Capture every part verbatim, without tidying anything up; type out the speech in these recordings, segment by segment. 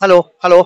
Hello hello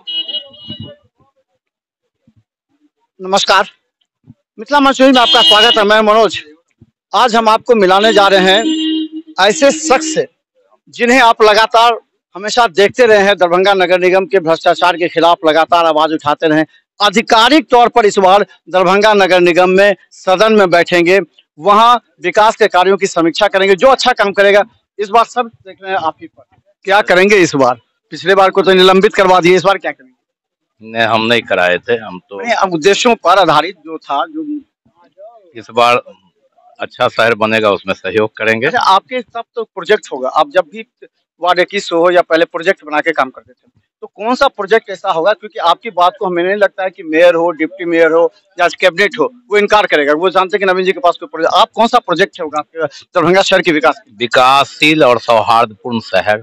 नमस्कार। मिथिला मंच में आपका स्वागत है। मैं मनोज। आज हम आपको मिलाने जा रहे हैं ऐसे शख्स से जिन्हें आप लगातार हमेशा देखते रहे हैं। दरभंगा नगर निगम के भ्रष्टाचार के खिलाफ लगातार आवाज उठाते रहे। आधिकारिक तौर पर इस बार दरभंगा नगर निगम में सदन में बैठेंगे, वहां विकास के कार्यों की समीक्षा करेंगे। जो अच्छा काम करेगा इस बार सब देख रहे हैं आप ही पर। क्या करेंगे इस बार? पिछले बार को तो निलंबित करवा दिए, इस बार क्या करेंगे? नहीं, हम नहीं कराए थे। हम तो अब उद्देश्यों पर आधारित जो था, जो इस बार अच्छा शहर बनेगा उसमें सहयोग करेंगे। अच्छा, आपके सब तो प्रोजेक्ट होगा। आप जब भी वार्ड इक्कीस हो या पहले प्रोजेक्ट बना के काम करते थे, तो कौन सा प्रोजेक्ट ऐसा होगा? क्योंकि आपकी बात को हमें नहीं लगता है कि मेयर हो, डिप्टी मेयर हो या कैबिनेट हो, वो इनकार करेगा। वो जानते हैं कि नवीन जी के पास कोई प्रोजेक्ट। आप कौन सा प्रोजेक्ट होगा आपके दरभंगा शहर के विकास की? विकासशील और सौहार्दपूर्ण शहर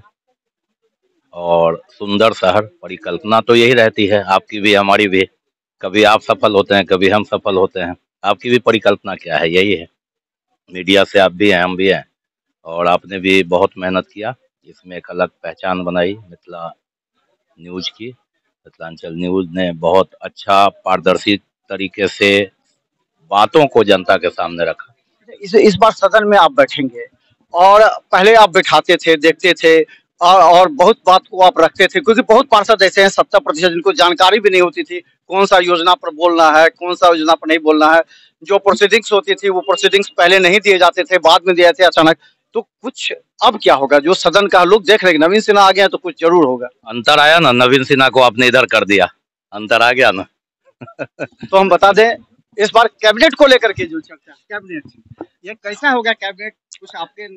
और सुंदर शहर, परिकल्पना तो यही रहती है, आपकी भी हमारी भी। कभी आप सफल होते हैं, कभी हम सफल होते हैं। आपकी भी परिकल्पना क्या है? यही है। मीडिया से आप भी हैं, हम भी हैं, और आपने भी बहुत मेहनत किया। इसमें एक अलग पहचान बनाई मिथिला न्यूज की। मिथिलांचल न्यूज ने बहुत अच्छा पारदर्शी तरीके से बातों को जनता के सामने रखा। इस इस बार सदन में आप बैठेंगे और पहले आप बैठाते थे, देखते थे और, और बहुत बात को आप रखते थे, क्योंकि बहुत पार्षद ऐसे हैं सत्तर प्रतिशत जिनको जानकारी भी नहीं होती थी कौन सा योजना पर बोलना है, कौन सा योजना पर नहीं बोलना है। जो प्रोसीडिंग्स होती थी वो प्रोसीडिंग्स पहले नहीं दिए जाते थे, बाद में दिए थे अचानक। तो कुछ अब क्या होगा? जो सदन का लोग देख रहे हैं नवीन सिन्हा आ गया तो कुछ जरूर होगा। अंतर आया ना, नवीन सिन्हा को आपने इधर कर दिया, अंतर आ गया ना। तो हम बता दें इस बार कैबिनेट को लेकर के जो चर्चा, कैबिनेट ये कैसा होगा? कैबिनेट कुछ आपके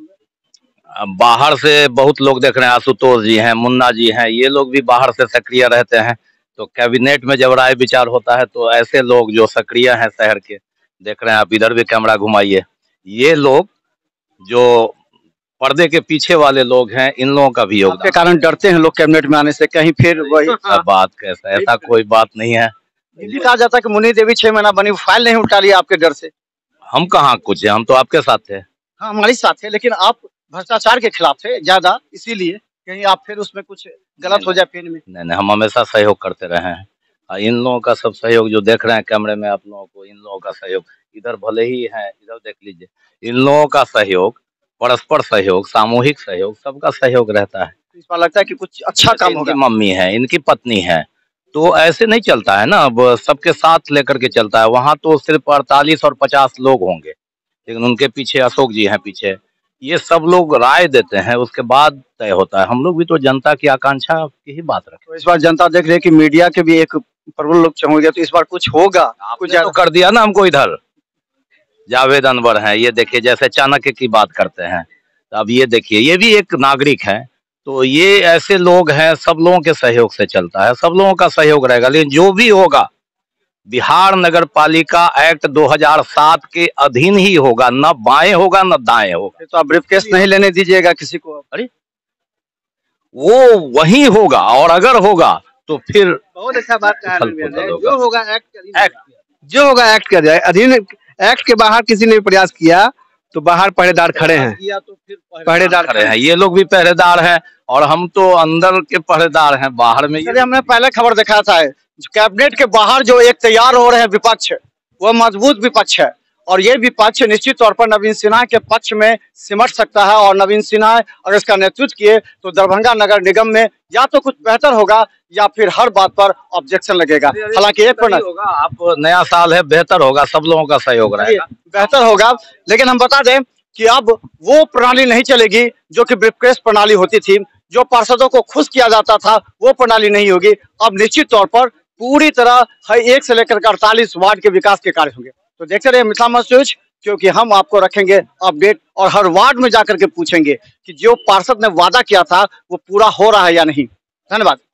बाहर से बहुत लोग देख रहे हैं, आशुतोष जी हैं, मुन्ना जी हैं, ये लोग भी बाहर से सक्रिय रहते हैं। तो कैबिनेट में जब राय विचार होता है तो ऐसे लोग जो सक्रिय हैं शहर के, देख रहे हैं आप, इधर भी कैमरा घुमाइए, ये लोग जो पर्दे के पीछे वाले लोग हैं, इन लोगों का भी योगदान के कारण डरते हैं लोग कैबिनेट में आने से, कहीं फिर वही सब बात कैसा, ऐसा कोई बात नहीं है। दिल्ली कहा जाता है कि मुन्नी देवी छह महीना बनी, फाइल नहीं उठा लिया आपके डर से। हम कहाँ कुछ है, हम तो आपके साथ थे। हाँ, हमारे साथ थे, लेकिन आप भ्रष्टाचार के खिलाफ थे ज्यादा, इसीलिए कहीं आप फिर उसमें कुछ गलत हो जाए फिर में। नहीं नहीं, हम हमेशा सहयोग करते रहे हैं। इन लोगों का सब सहयोग जो देख रहे हैं कैमरे में आप लोगों को, इन लोगों का सहयोग इधर भले ही है, इधर देख लीजिए, इन लोगों का सहयोग, परस्पर सहयोग, सामूहिक सहयोग, सबका सहयोग रहता है। इस बार लगता है कि कुछ अच्छा काम होगा। मम्मी है, इनकी पत्नी है, तो ऐसे नहीं चलता है ना। अब सबके साथ लेकर के चलता है। वहाँ तो सिर्फ अड़तालीस और पचास लोग होंगे, लेकिन उनके पीछे अशोक जी हैं पीछे, ये सब लोग राय देते हैं, उसके बाद तय होता है। हम लोग भी तो जनता की आकांक्षा की ही बात रखें। तो इस बार जनता देख रही है कि मीडिया के भी एक प्रबल लोग होंगे, तो इस बार कुछ होगा। कुछ तो कर दिया ना हमको इधर। जावेद अनवर हैं, ये देखिए जैसे चाणक्य की बात करते हैं, तो अब ये देखिए, ये भी एक नागरिक है। तो ये ऐसे लोग हैं, सब लोगों के सहयोग से चलता है, सब लोगों का सहयोग रहेगा। लेकिन जो भी होगा बिहार नगर पालिका एक्ट दो हज़ार सात के अधीन ही होगा, न बाएं होगा न दाएं होगा। तो आप ब्रीफकेस नहीं लेने दीजिएगा किसी को? अरे वो वही होगा, और अगर होगा तो फिर बहुत अच्छा बात कहा। जो होगा एक्ट एक्ट जो होगा एक्ट का जाए अधीन। एक्ट के बाहर किसी ने प्रयास किया तो बाहर पहरेदार खड़े हैं, तो फिर पहरेदार खड़े हैं। ये लोग भी पहरेदार हैं और हम तो अंदर के पहरेदार हैं, बाहर में। हमने पहले खबर देखा था कैबिनेट के बाहर जो एक तैयार हो रहे हैं विपक्ष, वो मजबूत विपक्ष है, और ये विपक्ष निश्चित तौर पर नवीन सिन्हा के पक्ष में सिमट सकता है। और नवीन सिन्हा अगर इसका नेतृत्व किए तो दरभंगा नगर निगम में या तो कुछ बेहतर होगा या फिर हर बात पर ऑब्जेक्शन लगेगा। हालांकि एक पर होगा, आप नया साल है, बेहतर होगा, सब लोगों का सहयोग रहेगा, बेहतर होगा। लेकिन हम बता दें कि अब वो प्रणाली नहीं चलेगी जो कि ब्रीफकेस प्रणाली होती थी, जो पार्षदों को खुश किया जाता था, वो प्रणाली नहीं होगी। अब निश्चित तौर पर पूरी तरह एक से लेकर अड़तालीस वार्ड के विकास के कार्य होंगे। तो देखते रहिए मिथिला मंच न्यूज, क्योंकि हम आपको रखेंगे अपडेट और हर वार्ड में जाकर के पूछेंगे कि जो पार्षद ने वादा किया था वो पूरा हो रहा है या नहीं। धन्यवाद।